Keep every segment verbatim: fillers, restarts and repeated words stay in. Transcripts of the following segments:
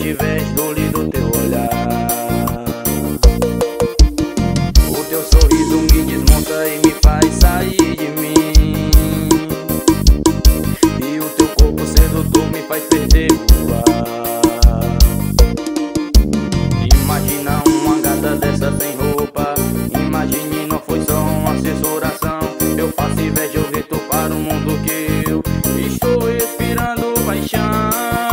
inveja do lindo teu olhar. O teu sorriso me desmonta e me faz sair de mim, e o teu corpo sedutor me faz perder o ar. Imagina uma gata dessa sem roupa, imagine, não foi só uma assessoração. Eu faço inveja, eu grito para o mundo que eu estou respirando paixão.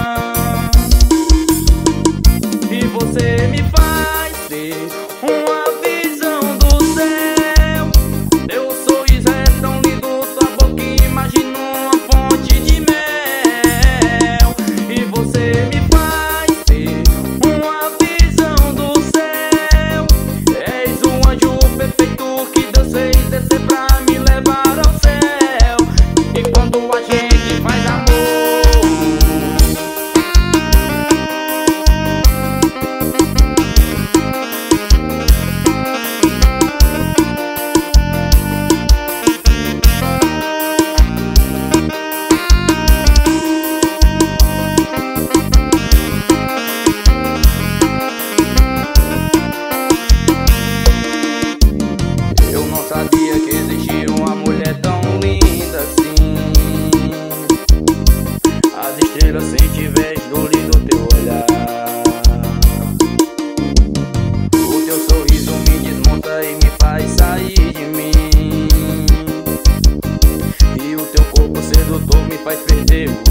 E você me faz ter uma visão do céu. Teu sorriso é tão lindo, tua boca imagina uma fonte de mel. E você me faz ter uma visão do céu. És um anjo perfeito que Deus fez descer pra me levar ao céu. E quando a gente faz amor, eu não sabia que existia uma mulher tão linda assim. As estrelas sentem inveja do lindo teu olhar. O teu sorriso me desmonta e me faz sair de mim, e o teu corpo sedutor me faz perder o